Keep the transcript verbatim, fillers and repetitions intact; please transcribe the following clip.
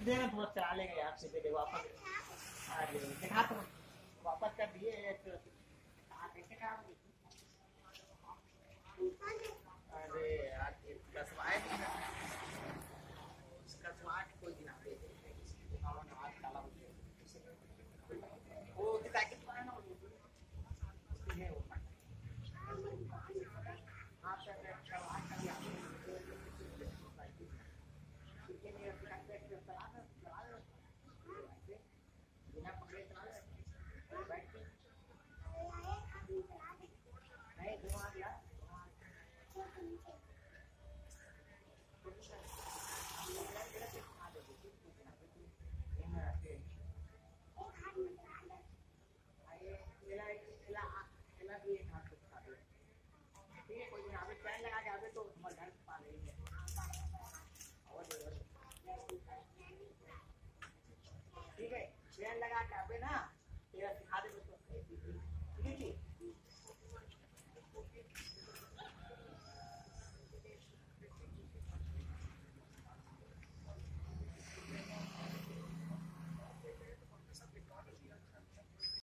देना थोड़ा चला लेंगे यार सीधे दे वापस। अरे दिखा तो वापस कर दिए एक। अरे यार कसवाए कसवा के कोई दिन आते हाथ काला हो गया वो पैकेट वाला ना है वो आप करवा कर दिया बिना पकड़े चला बैठ के नहीं घुमा दिया लगा के आवे तो घर पा लेंगे ठीक है, चैन लगा के आवे ना।